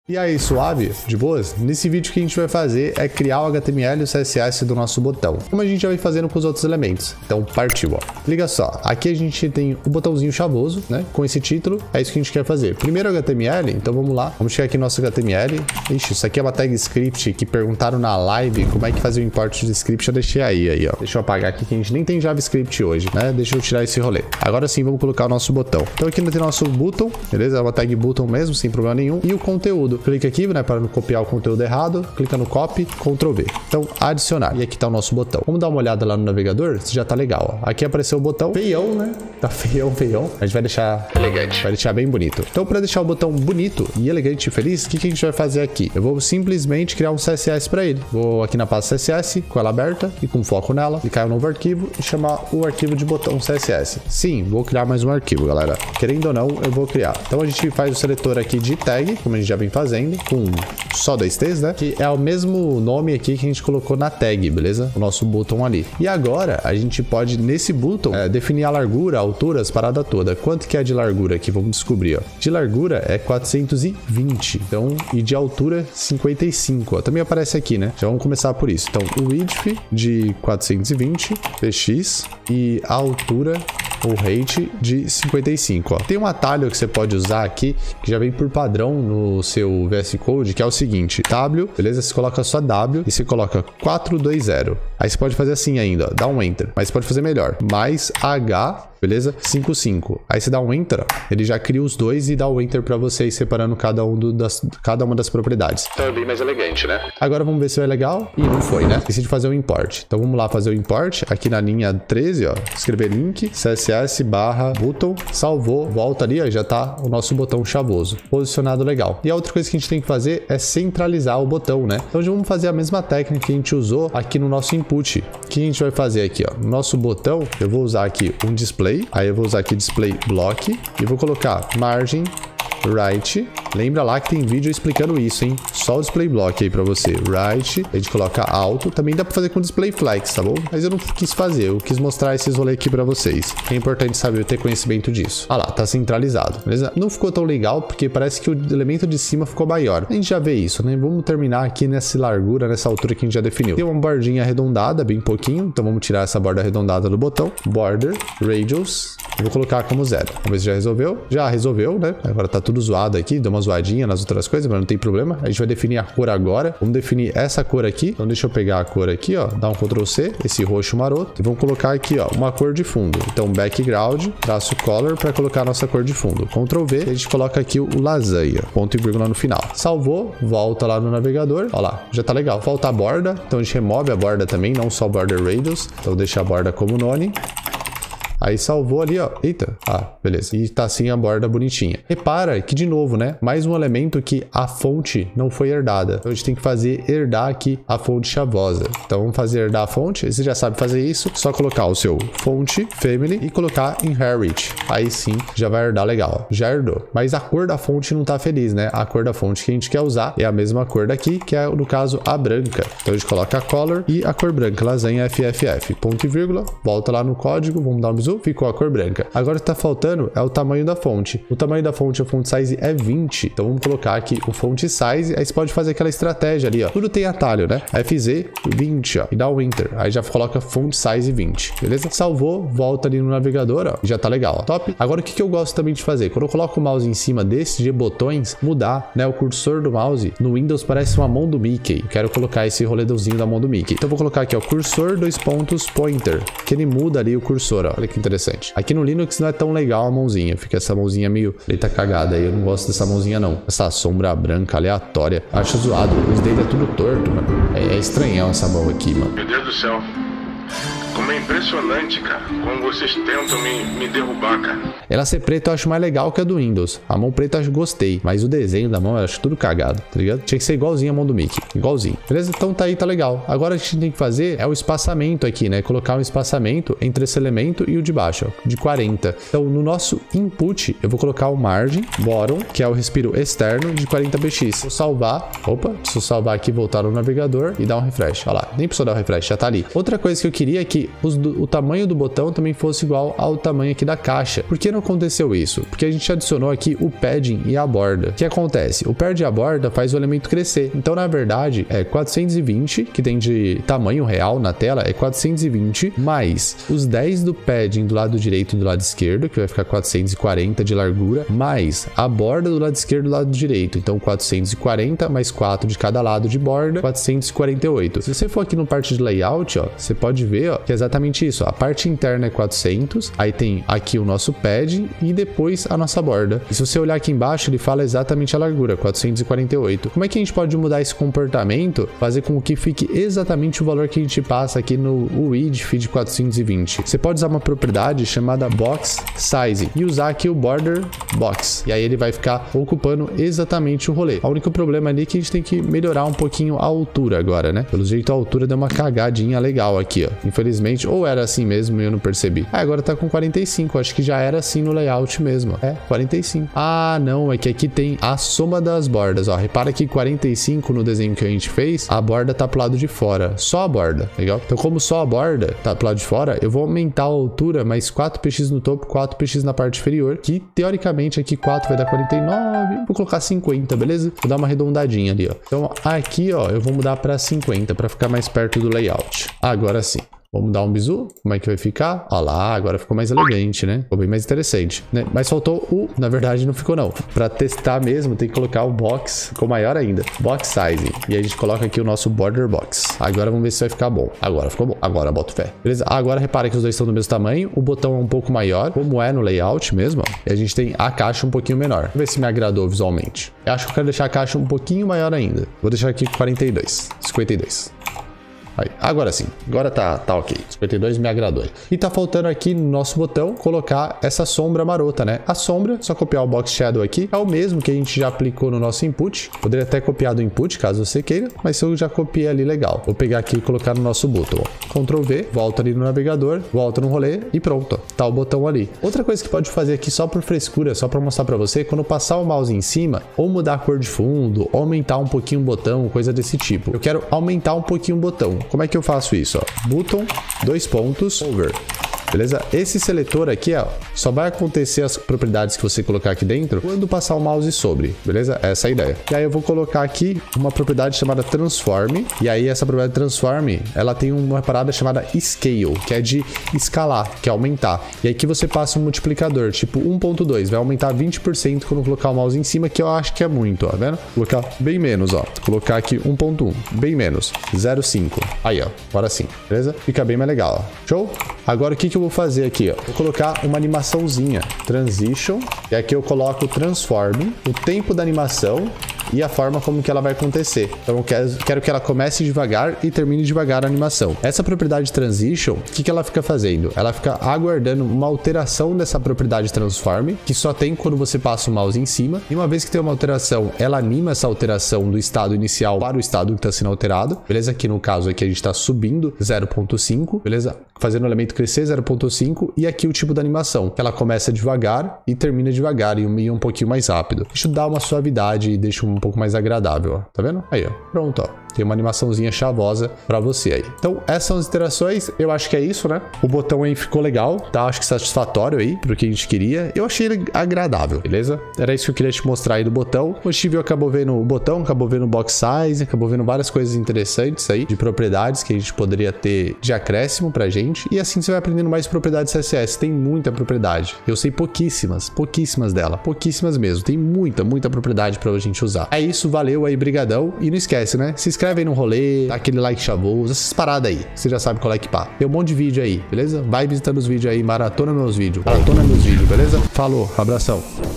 E aí, suave? De boas? Nesse vídeo o que a gente vai fazer é criar o HTML e o CSS do nosso botão, como a gente já vem fazendo com os outros elementos. Então, partiu, ó. Liga só, aqui a gente tem o botãozinho chavoso, né? Com esse título, é isso que a gente quer fazer. Primeiro HTML, então vamos lá. Vamos chegar aqui no nosso HTML. Ixi, isso aqui é uma tag script que perguntaram na live como é que fazia o import de script. Eu deixei aí, ó. Deixa eu apagar aqui que a gente nem tem JavaScript hoje, né? Deixa eu tirar esse rolê. Agora sim, vamos colocar o nosso botão. Então aqui ainda tem nosso button, beleza? É uma tag button mesmo, sem problema nenhum. E o conteúdo. Clica aqui, né, para não copiar o conteúdo errado, clica no copy, Ctrl V. Então, adicionar. E aqui tá o nosso botão. Vamos dar uma olhada lá no navegador, se já tá legal, ó. Aqui apareceu o botão, feião, né? Tá feião. A gente vai deixar elegante, vai deixar bem bonito. Então, para deixar o botão bonito e elegante e feliz, o que a gente vai fazer aqui? Eu vou simplesmente criar um CSS para ele. Vou aqui na pasta CSS, com ela aberta e com foco nela, clicar em um novo arquivo e chamar o arquivo de botão CSS. Sim, vou criar mais um arquivo, galera. Querendo ou não, eu vou criar. Então, a gente faz o seletor aqui de tag, como a gente já vem fazendo, com só 2 T's, né? Que é o mesmo nome aqui que a gente colocou na tag, beleza? O nosso button ali. E agora, a gente pode, nesse button, definir a largura, a altura, as paradas todas. Quanto que é de largura aqui? Vamos descobrir, ó. De largura é 420, então, e de altura 55, ó. Também aparece aqui, né? Já vamos começar por isso. Então, o width de 420, px, e a altura, o height de 55, ó. Tem um atalho que você pode usar aqui, que já vem por padrão no seu VS Code, que é o seguinte, W, beleza? Você coloca só W e você coloca 420. Aí você pode fazer assim ainda, ó, dá um Enter. Mas você pode fazer melhor, mais H, beleza? 55. Aí você dá um Enter, ó, ele já cria os dois e dá o Enter pra vocês, separando cada uma das propriedades. Então é bem mais elegante, né? Agora vamos ver se vai legal. E não foi, né? Esqueci de fazer o import. Então vamos lá fazer o import. Aqui na linha 13, ó, escrever link, CSS barra button, salvou, volta ali, ó, já tá o nosso botão chavoso, posicionado legal. E a outra coisa que a gente tem que fazer é centralizar o botão, né? Então já vamos fazer a mesma técnica que a gente usou aqui no nosso input. O que a gente vai fazer aqui, ó? No nosso botão, eu vou usar aqui um display. Aí eu vou usar aqui display block e vou colocar margem right. Lembra lá que tem vídeo explicando isso, hein? Só o display block aí pra você. Right. A gente coloca alto. Também dá pra fazer com display flex, tá bom? Mas eu não quis fazer. Eu quis mostrar esses rolês aqui pra vocês. É importante saber ter conhecimento disso. Ah lá, tá centralizado. Beleza? Não ficou tão legal porque parece que o elemento de cima ficou maior. A gente já vê isso, né? Vamos terminar aqui nessa largura, nessa altura que a gente já definiu. Tem uma bordinha arredondada, bem pouquinho. Então vamos tirar essa borda arredondada do botão. Border, radius. Eu vou colocar como 0. Vamos ver se já resolveu. Já resolveu, né? Agora tá tudo zoado aqui. Deu uma zoadinha nas outras coisas, mas não tem problema. A gente vai definir a cor agora. Vamos definir essa cor aqui. Então deixa eu pegar a cor aqui, ó. Dar um Ctrl C, esse roxo maroto. E vamos colocar aqui, ó, uma cor de fundo. Então background, traço color para colocar a nossa cor de fundo. Ctrl V, e a gente coloca aqui o lasanha. Ponto e vírgula no final. Salvou, volta lá no navegador. Ó lá, já tá legal. Falta a borda. Então a gente remove a borda também, não só border radius. Então deixa a borda como none. Aí salvou ali, ó. Eita. Ah, beleza. E tá assim a borda bonitinha. Repara que, de novo, né? Mais um elemento que a fonte não foi herdada. Então a gente tem que fazer herdar aqui a fonte chavosa. Então vamos fazer herdar a fonte. Você já sabe fazer isso. Só colocar o seu fonte, family e colocar inherit. Aí sim, já vai herdar legal. Já herdou. Mas a cor da fonte não tá feliz, né? A cor da fonte que a gente quer usar é a mesma cor daqui, que é, no caso, a branca. Então a gente coloca a color e a cor branca. Lasanha FFF. Ponto e vírgula. Volta lá no código. Vamos dar um bisu. Ficou a cor branca. Agora o que tá faltando é o tamanho da fonte. O tamanho da fonte, o font size é 20. Então vamos colocar aqui o font size. Aí você pode fazer aquela estratégia ali, ó. Tudo tem atalho, né? FZ 20, ó. E dá o Enter. Aí já coloca font size 20. Beleza? Salvou, volta ali no navegador, ó. Já tá legal, ó. Top. Agora o que eu gosto também de fazer? Quando eu coloco o mouse em cima desses de botões, mudar, né? O cursor do mouse no Windows parece uma mão do Mickey. Eu quero colocar esse roledãozinho da mão do Mickey. Então eu vou colocar aqui, ó. Cursor, pointer. Que ele muda ali o cursor, ó. Olha que interessante. Aqui no Linux não é tão legal a mãozinha. Fica essa mãozinha meio... Eita cagada aí. Eu não gosto dessa mãozinha, não. Essa sombra branca aleatória. Acho zoado. Os dedos é tudo torto, mano. É estranhão essa mão aqui, mano. Meu Deus do céu. Como é impressionante, cara. Como vocês tentam me derrubar, cara. Ela ser preta eu acho mais legal que a do Windows. A mão preta eu acho gostei. Mas o desenho da mão eu acho tudo cagado, tá ligado? Tinha que ser igualzinho a mão do Mickey. Igualzinho. Beleza? Então tá aí, tá legal. Agora a gente tem que fazer é o espaçamento aqui, né? Colocar um espaçamento entre esse elemento e o de baixo, ó, de 40. Então no nosso input eu vou colocar o margin bottom, que é o respiro externo de 40 px. Vou salvar. Opa, deixa eu salvar aqui, voltar no navegador e dar um refresh. Olha lá, nem precisou dar um refresh, já tá ali. Outra coisa que eu queria é que que o tamanho do botão também fosse igual ao tamanho aqui da caixa. Por que não aconteceu isso? Porque a gente adicionou aqui o padding e a borda. O que acontece? O padding e a borda faz o elemento crescer. Então, na verdade, é 420, que tem de tamanho real na tela, é 420, mais os 10 do padding do lado direito e do lado esquerdo, que vai ficar 440 de largura, mais a borda do lado esquerdo e do lado direito. Então, 440 mais 4 de cada lado de borda, 448. Se você for aqui no parte de layout, ó, você pode ver, ó, que é exatamente isso. Ó. A parte interna é 400, aí tem aqui o nosso padding e depois a nossa borda. E se você olhar aqui embaixo, ele fala exatamente a largura, 448. Como é que a gente pode mudar esse comportamento, fazer com que fique exatamente o valor que a gente passa aqui no width feed 420? Você pode usar uma propriedade chamada box size e usar aqui o border box. E aí ele vai ficar ocupando exatamente o rolê. O único problema ali é que a gente tem que melhorar um pouquinho a altura agora, né? Pelo jeito a altura deu uma cagadinha legal aqui, ó. Infelizmente, ou era assim mesmo e eu não percebi. Ah, agora tá com 45. Acho que já era assim no layout mesmo. É, 45. Ah, não. É que aqui tem a soma das bordas, ó. Repara que 45 no desenho que a gente fez, a borda tá pro lado de fora. Só a borda, legal? Então, como só a borda tá pro lado de fora, eu vou aumentar a altura mais 4 px no topo, 4 px na parte inferior, que teoricamente aqui 4 vai dar 49. Vou colocar 50, beleza? Vou dar uma arredondadinha ali, ó. Então, aqui, ó, eu vou mudar pra 50 pra ficar mais perto do layout. Agora sim. Vamos dar um bizu, como é que vai ficar? Olha lá, agora ficou mais elegante, né? Ficou bem mais interessante, né? Mas faltou o... Na verdade, não ficou, não. Pra testar mesmo, tem que colocar o box, ficou maior ainda. Box size. E a gente coloca aqui o nosso border box. Agora vamos ver se vai ficar bom. Agora ficou bom. Agora boto fé. Beleza? Agora repara que os dois estão do mesmo tamanho. O botão é um pouco maior, como é no layout mesmo, ó. E a gente tem a caixa um pouquinho menor. Vamos ver se me agradou visualmente. Eu acho que eu quero deixar a caixa um pouquinho maior ainda. Vou deixar aqui 42. 52. Aí, agora sim, agora tá ok. 52 me agradou. E tá faltando aqui no nosso botão colocar essa sombra marota, né? A sombra, só copiar o box shadow aqui, é o mesmo que a gente já aplicou no nosso input. Poderia até copiar do input, caso você queira, mas eu já copiei ali legal. Vou pegar aqui e colocar no nosso botão. Ctrl V, volta ali no navegador, volta no rolê e pronto. Tá o botão ali. Outra coisa que pode fazer aqui só por frescura, só pra mostrar pra você, quando passar o mouse em cima, ou mudar a cor de fundo, ou aumentar um pouquinho o botão, coisa desse tipo. Eu quero aumentar um pouquinho o botão. Como é que eu faço isso? Ó? Button, 2 pontos, over. Beleza? Esse seletor aqui, ó, só vai acontecer as propriedades que você colocar aqui dentro quando passar o mouse sobre, beleza? Essa é a ideia. E aí eu vou colocar aqui uma propriedade chamada transform, e aí essa propriedade transform, ela tem uma parada chamada scale, que é de escalar, que é aumentar. E aí que você passa um multiplicador, tipo 1.2, vai aumentar 20% quando colocar o mouse em cima, que eu acho que é muito, ó, tá vendo? Colocar bem menos, ó. Colocar aqui 1.1, bem menos, 0.5. Aí, ó, agora sim, beleza? Fica bem mais legal, ó. Show? Agora o que eu vou fazer aqui, ó? Vou colocar uma animaçãozinha, transition, e aqui eu coloco transform, o tempo da animação e a forma como que ela vai acontecer. Então eu quero que ela comece devagar e termine devagar a animação. Essa propriedade transition, o que ela fica fazendo? Ela fica aguardando uma alteração dessa propriedade transform, que só tem quando você passa o mouse em cima. E uma vez que tem uma alteração, ela anima essa alteração do estado inicial para o estado que está sendo alterado. Beleza? Aqui no caso aqui a gente está subindo 0.5, beleza? Fazendo o elemento crescer 0.5 e aqui o tipo da animação, que ela começa devagar e termina devagar e um pouquinho mais rápido. Isso dá uma suavidade e deixa um pouco mais agradável, ó. Tá vendo? Aí, ó. Pronto, ó. Tem uma animaçãozinha chavosa pra você aí. Então, essas são as interações. Eu acho que é isso, né? O botão aí ficou legal, tá? Acho que satisfatório aí pro que a gente queria. Eu achei ele agradável, beleza? Era isso que eu queria te mostrar aí do botão. O Steve acabou vendo o botão, acabou vendo o box size, acabou vendo várias coisas interessantes aí, de propriedades que a gente poderia ter de acréscimo pra gente. E assim você vai aprendendo mais propriedades CSS. Tem muita propriedade. Eu sei pouquíssimas dela. Pouquíssimas mesmo. Tem muita propriedade pra gente usar. É isso, valeu aí, brigadão. E não esquece, né? Se inscreve aí no rolê, dá aquele like chavoso, essas paradas aí. Você já sabe qual é que pá. Tem um monte de vídeo aí, beleza? Vai visitando os vídeos aí, maratona meus vídeos, beleza? Falou, abração.